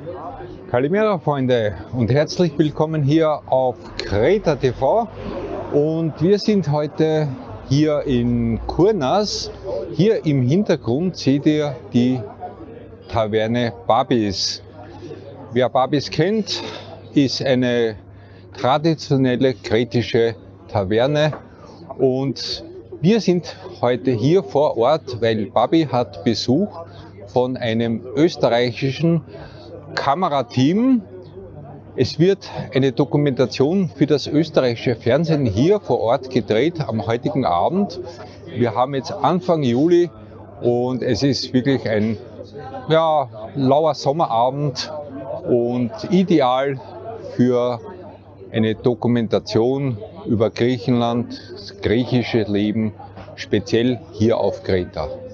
Kalimera Freunde und herzlich willkommen hier auf Kreta TV, und wir sind heute hier in Kurnas. Hier im Hintergrund seht ihr die Taverne Babis. Wer Babis kennt, ist eine traditionelle kretische Taverne, und wir sind heute hier vor Ort, weil Babi hat Besuch von einem österreichischen Kamerateam. Es wird eine Dokumentation für das österreichische Fernsehen hier vor Ort gedreht am heutigen Abend. Wir haben jetzt Anfang Juli und es ist wirklich ein lauer Sommerabend und ideal für eine Dokumentation über Griechenland, das griechische Leben, speziell hier auf Kreta.